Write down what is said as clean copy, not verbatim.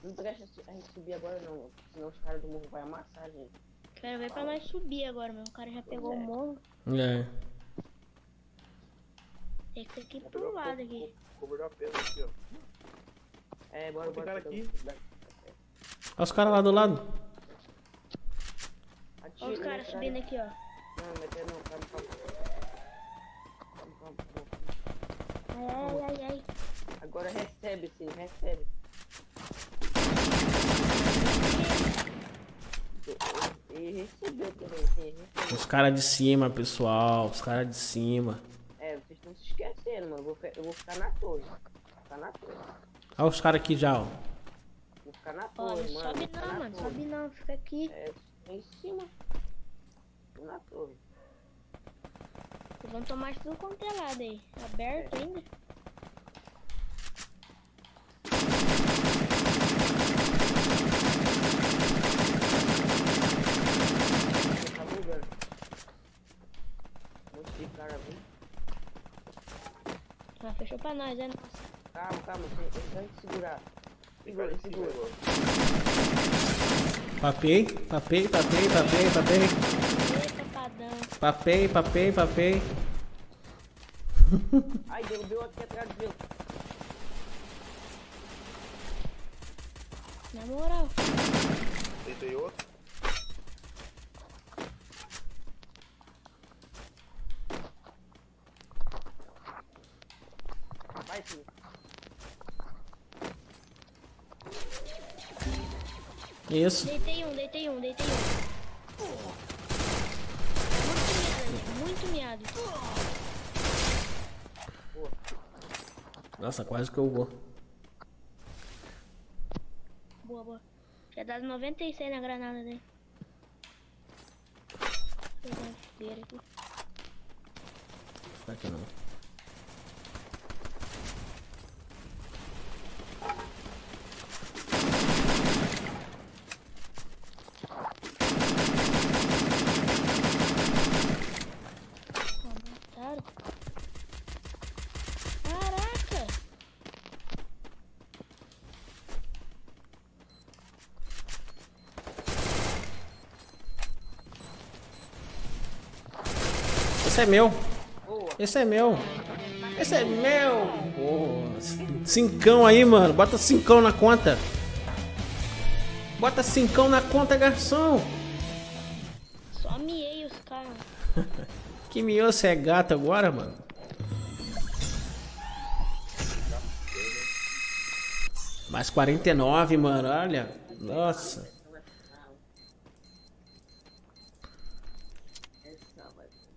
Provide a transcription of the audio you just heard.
Não presta a gente subir agora não, senão os caras do morro vai amassar a gente. Quero ver pra nós subir agora, meu. O cara já pegou o morro. É. Tem que ser aqui pro lado aqui. Cover da pedra aqui, ó. É, bora, Tem bora. cara aqui. Olha os caras lá do lado. Olha os caras subindo aqui, ó. Não, não, calma. Ai. Agora recebe, sim, recebe. E recebeu também, sim, recebeu. Os caras de cima, pessoal. Os caras de cima. É, vocês estão se esquecendo, mano. Eu vou ficar na torre. Olha os caras aqui já, ó. Vou ficar na Ó, torre, não mano. sobe não, mano. Sobe não. Fica aqui. É, em cima. Tô na torre. Vocês vão tomar tudo quanto é lado aí. Aberto ainda. Tá bugando. Um monte de cara vindo. Ah, fechou pra nós, é nossa. Calma, tem que segurar. Segura. Papei. Eita, padrão. Papei. Ai, derrubeu aqui atrás do meu. Na moral. Deitei outro. Vai sim. Isso. Deitei um. Muito miado. Nossa, quase que eu vou. Boa. Já dá 96 na granada dele. Vou pegar uma fogueira aqui. Aqui não. Mataram. Caraca! Esse é meu. Boa. Esse é meu. Pô, cincão aí, mano. Bota cincão na conta. Bota cincão na conta, garçom. Só miei os caras. Que miou, você é gato agora, mano? Mais 49, mano. Olha. Nossa.